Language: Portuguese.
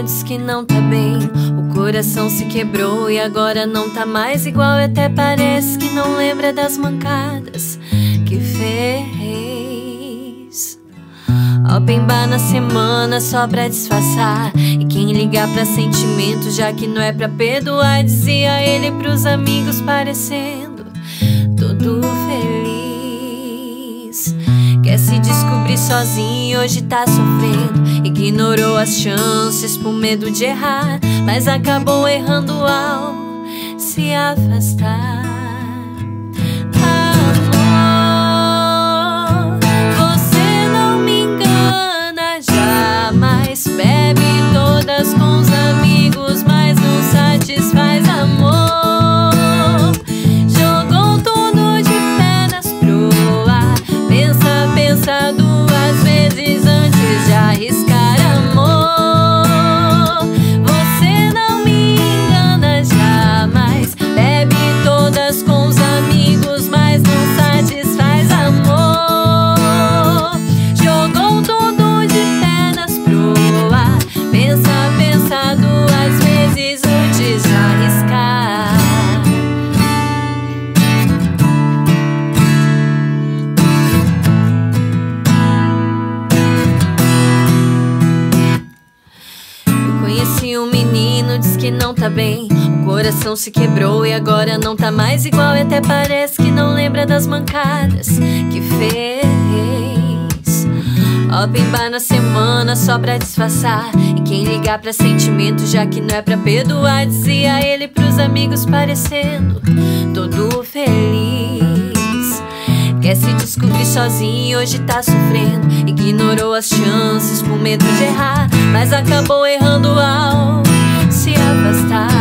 diz que não tá bem. O coração se quebrou e agora não tá mais igual. E até parece que não lembra das mancadas que fez. Open bar na semana só pra disfarçar. E quem ligar pra sentimento, já que não é pra perdoar, dizia ele pros amigos, parecendo todo feliz. Quer se descobrir sozinho e hoje tá sofrendo. Ignorou as chances por medo de errar, mas acabou errando ao se afastar. Amor, você não me engana jamais. Bebe todas com os amigos, mas não satisfaz, amor. Jogou tudo de pernas pro ar. Pensa duas vezes antes de arriscar, amor. Você não me engana jamais. Bebe todas com os amigos, mas não satisfaz, amor. Jogou tudo de pernas pro ar. Pensa duas vezes antes de arriscar. Conheci um menino, diz que não tá bem. O coração se quebrou e agora não tá mais igual. E até parece que não lembra das mancadas que fez. Open bar na semana só pra disfarçar. E quem ligar pra sentimento, já que não é pra perdoar, dizia ele pros amigos, parecendo todo feliz. Quer se descobrir sozinho e hoje tá sofrendo. Ignorou as chances por medo de errar, mas acabou errando ao se afastar.